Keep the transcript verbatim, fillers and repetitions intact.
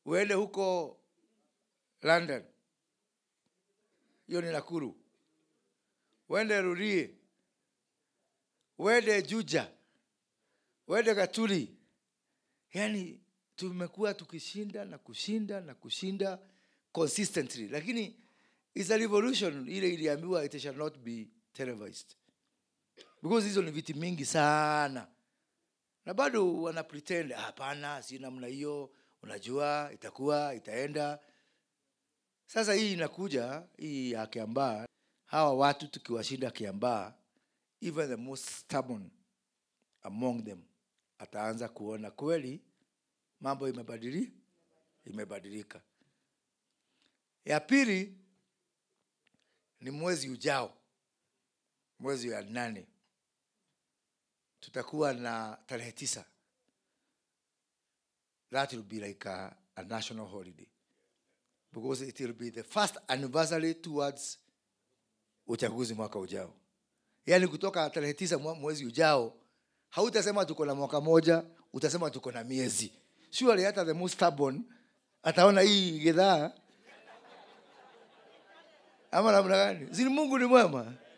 uende huko London, hiyo ni Nakuru, uende Rurii, uende Juja, uende Gatuli. Yani tumekuwa tukishinda na kushinda na kushinda consistently, lakini it's a revolution ile iliambiwa it shall not be televised, because hizo ni viti mingi sana, na bado wana pretend hapana, si namna hiyo, unajua itakuwa itaenda. Sasa hii inakuja hii ya Kiambaa, hawa watu tukiwashinda Kiambaa, even the most stubborn among them ataanza kuona kweli mambo imebadilika imebadilika. Ya pili ni mwezi ujao, mwezi wa nane, tutakuwa na tarehe tisa. That will be like a, a national holiday, because it will be the first anniversary towards uchaguzi mwaka ujao. Yani kutoka tarehe tisa mwezi ujao, hautasema tuko na mwaka moja, utasema tuko na miezi. Surely hata the most stubborn ataona hii gedhaa. Ama namna gani? Zini Mungu ni mwema.